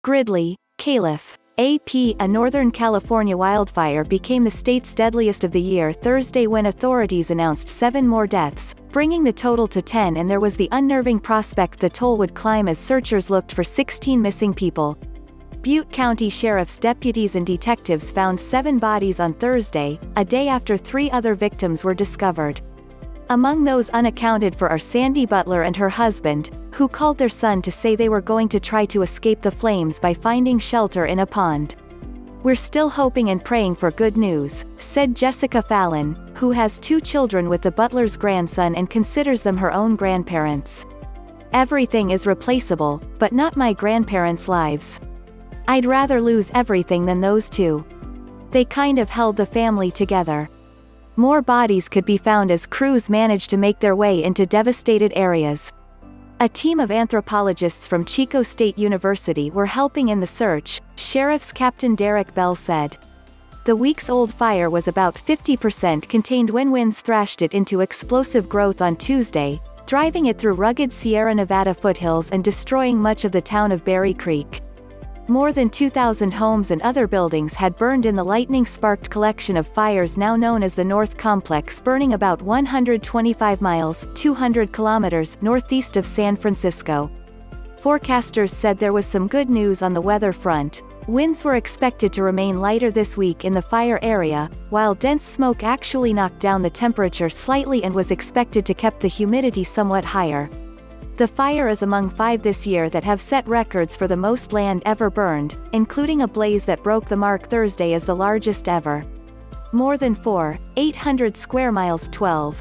Gridley, Caliph. AP. A Northern California wildfire became the state's deadliest of the year Thursday when authorities announced 7 more deaths, bringing the total to 10, and there was the unnerving prospect the toll would climb as searchers looked for 16 missing people. Butte County Sheriff's deputies and detectives found 7 bodies on Thursday, a day after 3 other victims were discovered. Among those unaccounted for are Sandy Butler and her husband, who called their son to say they were going to try to escape the flames by finding shelter in a pond. "We're still hoping and praying for good news," said Jessica Fallon, who has 2 children with the Butler's grandson and considers them her own grandparents. "Everything is replaceable, but not my grandparents' lives. I'd rather lose everything than those 2. They kind of held the family together." More bodies could be found as crews managed to make their way into devastated areas. A team of anthropologists from Chico State University were helping in the search, Sheriff's Captain Derek Bell said. The weeks-old fire was about 50% contained when winds thrashed it into explosive growth on Tuesday, driving it through rugged Sierra Nevada foothills and destroying much of the town of Berry Creek. More than 2,000 homes and other buildings had burned in the lightning-sparked collection of fires now known as the North Complex, burning about 125 miles (200 kilometers) northeast of San Francisco. Forecasters said there was some good news on the weather front. Winds were expected to remain lighter this week in the fire area, while dense smoke actually knocked down the temperature slightly and was expected to keep the humidity somewhat higher. The fire is among 5 this year that have set records for the most land ever burned, including a blaze that broke the mark Thursday as the largest ever. More than 4,800 square miles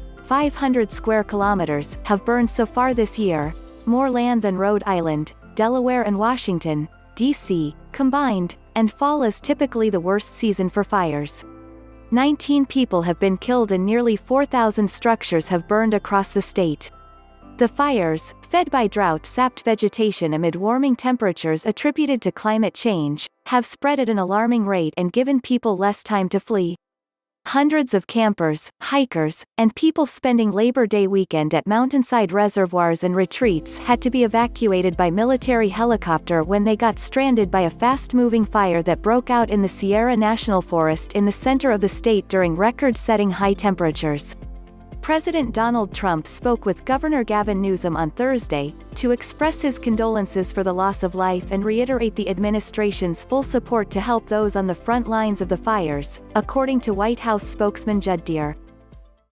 (500 square kilometers) have burned so far this year, more land than Rhode Island, Delaware and Washington, D.C., combined, and fall is typically the worst season for fires. 19 people have been killed and nearly 4,000 structures have burned across the state. The fires, fed by drought-sapped vegetation amid warming temperatures attributed to climate change, have spread at an alarming rate and given people less time to flee. Hundreds of campers, hikers, and people spending Labor Day weekend at mountainside reservoirs and retreats had to be evacuated by military helicopter when they got stranded by a fast-moving fire that broke out in the Sierra National Forest in the center of the state during record-setting high temperatures. President Donald Trump spoke with Governor Gavin Newsom on Thursday, to express his condolences for the loss of life and reiterate the administration's full support to help those on the front lines of the fires, according to White House spokesman Judd Deere.